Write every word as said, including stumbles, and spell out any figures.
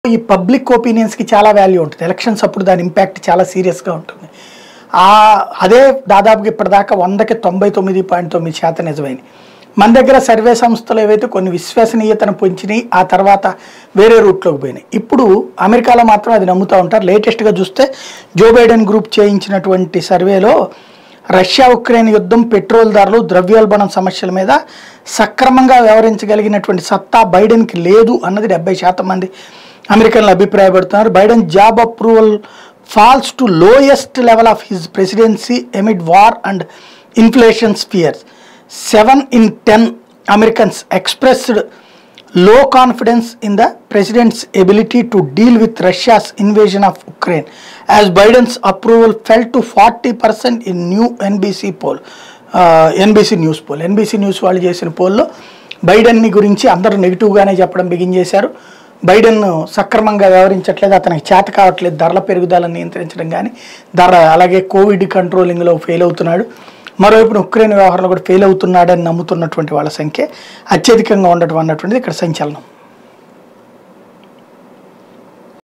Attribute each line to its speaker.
Speaker 1: ఈ పబ్లిక్ ఒపీనియన్స్కి చాలా వాల్యూ ఉంటుంది. ఎలక్షన్స్ అప్పుడు దాని ఇంపాక్ట్ చాలా సీరియస్గా ఉంటుంది. ఆ అదే దాదాపుగా ఇప్పటిదాకా వందకి తొంభై తొమ్మిది పాయింట్ తొమ్మిది శాతం నిజమైంది. మన దగ్గర సర్వే సంస్థలు ఏవైతే కొన్ని విశ్వసనీయతను పెంచినాయి, ఆ తర్వాత వేరే రూట్లోకి పోయినాయి. ఇప్పుడు అమెరికాలో మాత్రం అది నమ్ముతూ ఉంటారు. లేటెస్ట్గా చూస్తే జో బైడెన్ గ్రూప్ చేయించినటువంటి సర్వేలో రష్యా ఉక్రెయిన్ యుద్ధం, పెట్రోల్ ధరలు, ద్రవ్యోల్బణం సమస్యల మీద సక్రమంగా వ్యవహరించగలిగినటువంటి సత్తా బైడెన్కి లేదు అన్నది డెబ్బై శాతం మంది అమెరికన్లు అభిప్రాయపడుతున్నారు. Biden job approval falls to lowest level of his presidency amid war and inflation fears. Seven in ten Americans expressed low confidence in the president's ability to deal with Russia's invasion of Ukraine, as Biden's approval fell to forty percent in new N B C poll. uh, N B C news poll N B C news వాళ్ళు చేసిన పోల్లో బైడెన్ని గురించి అందరూ నెగిటివ్గానే చెప్పడం begin చేశారు. Biden సక్రమంగా వ్యవహరించట్లేదు, అతనికి చేత కావట్లేదు ధరల పెరుగుదలను నియంత్రించడం, కానీ ధర అలాగే కోవిడ్ కంట్రోలింగ్లో ఫెయిల్ అవుతున్నాడు. మరోవైపు ఉక్రెయిన్ వ్యవహారంలో కూడా ఫెయిల్ అవుతున్నాడని నమ్ముతున్నటువంటి వాళ్ళ సంఖ్య అత్యధికంగా ఉండటం అన్నటువంటిది ఇక్కడ సంచలనం.